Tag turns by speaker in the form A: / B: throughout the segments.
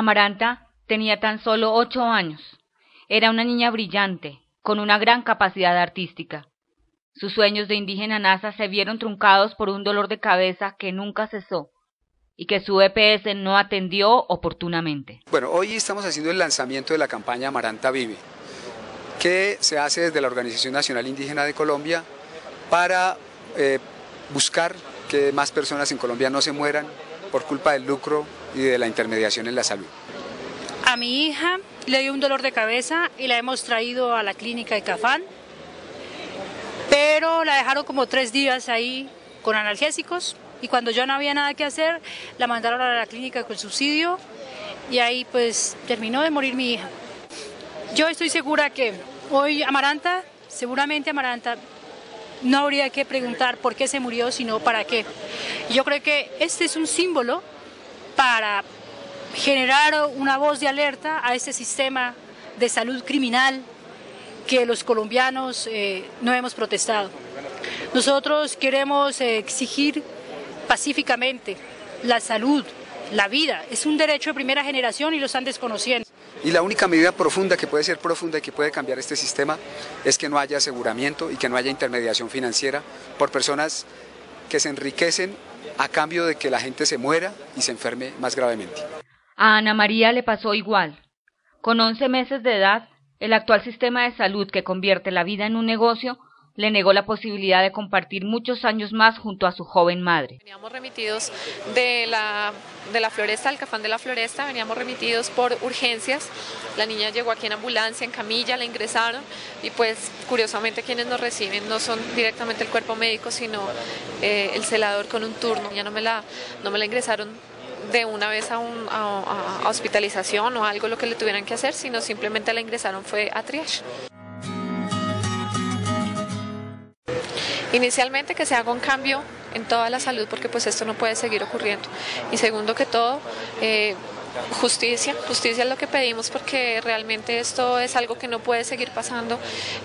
A: Amaranta tenía tan solo 8 años. Era una niña brillante, con una gran capacidad artística. Sus sueños de indígena NASA se vieron truncados por un dolor de cabeza que nunca cesó y que su EPS no atendió oportunamente.
B: Bueno, hoy estamos haciendo el lanzamiento de la campaña Amaranta Vive, que se hace desde la Organización Nacional Indígena de Colombia para buscar que más personas en Colombia no se mueran por culpa del lucro y de la intermediación en la salud.
C: A mi hija le dio un dolor de cabeza y la hemos traído a la clínica de Cafán, pero la dejaron como 3 días ahí con analgésicos y cuando ya no había nada que hacer, la mandaron a la clínica con subsidio y ahí pues terminó de morir mi hija. Yo estoy segura que hoy seguramente Amaranta, no habría que preguntar por qué se murió, sino para qué. Yo creo que este es un símbolo para generar una voz de alerta a este sistema de salud criminal que los colombianos no hemos protestado. Nosotros queremos exigir pacíficamente la salud, la vida. Es un derecho de primera generación y lo están desconociendo.
B: Y la única medida profunda que puede ser profunda y que puede cambiar este sistema es que no haya aseguramiento y que no haya intermediación financiera por personas que se enriquecen a cambio de que la gente se muera y se enferme más gravemente.
A: A Ana María le pasó igual. Con 11 meses de edad, el actual sistema de salud que convierte la vida en un negocio le negó la posibilidad de compartir muchos años más junto a su joven madre.
D: Veníamos remitidos de la Floresta, del Cafán de la Floresta, veníamos remitidos por urgencias. La niña llegó aquí en ambulancia, en camilla, la ingresaron y pues curiosamente quienes nos reciben no son directamente el cuerpo médico, sino el celador con un turno. Ya no me la ingresaron de una vez a hospitalización o algo lo que le tuvieran que hacer, sino simplemente la ingresaron fue a triage. Inicialmente que se haga un cambio en toda la salud porque pues esto no puede seguir ocurriendo. Y segundo que todo, justicia es lo que pedimos porque realmente esto es algo que no puede seguir pasando.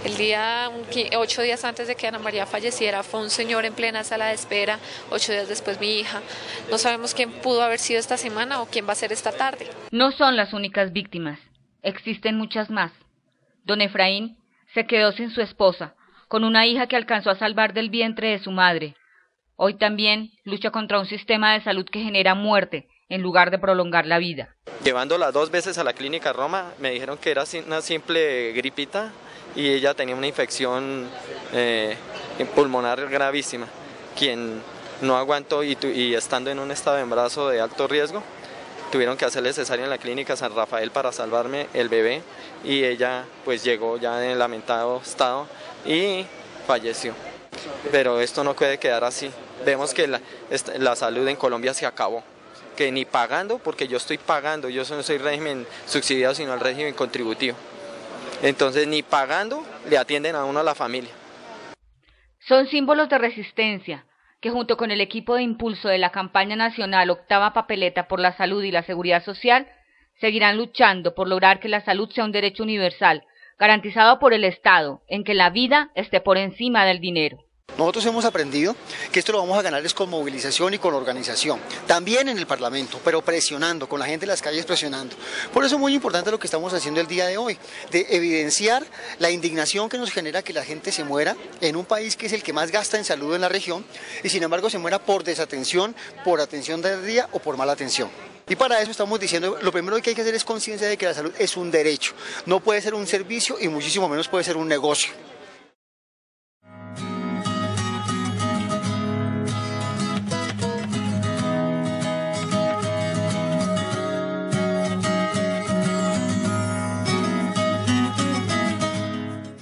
D: 8 días antes de que Ana María falleciera fue un señor en plena sala de espera, 8 días después mi hija. No sabemos quién pudo haber sido esta semana o quién va a ser esta tarde.
A: No son las únicas víctimas, existen muchas más. Don Efraín se quedó sin su esposa, con una hija que alcanzó a salvar del vientre de su madre. Hoy también lucha contra un sistema de salud que genera muerte en lugar de prolongar la vida.
E: Llevándola 2 veces a la clínica Roma, me dijeron que era una simple gripita y ella tenía una infección pulmonar gravísima, quien no aguantó y estando en un estado de embarazo de alto riesgo, tuvieron que hacerle cesárea en la clínica San Rafael para salvarme el bebé y ella pues llegó ya en lamentado estado y falleció. Pero esto no puede quedar así. Vemos que la salud en Colombia se acabó. Que ni pagando, porque yo estoy pagando, yo no soy régimen subsidiado, sino el régimen contributivo. Entonces ni pagando le atienden a uno a la familia.
A: Son símbolos de resistencia que junto con el equipo de impulso de la campaña nacional Octava Papeleta por la Salud y la Seguridad Social, seguirán luchando por lograr que la salud sea un derecho universal, garantizado por el Estado, en que la vida esté por encima del dinero.
F: Nosotros hemos aprendido que esto lo vamos a ganar es con movilización y con organización, también en el Parlamento, pero presionando, con la gente en las calles presionando. Por eso es muy importante lo que estamos haciendo el día de hoy, de evidenciar la indignación que nos genera que la gente se muera en un país que es el que más gasta en salud en la región y sin embargo se muera por desatención, por atención tardía o por mala atención. Y para eso estamos diciendo, lo primero que hay que hacer es conciencia de que la salud es un derecho, no puede ser un servicio y muchísimo menos puede ser un negocio.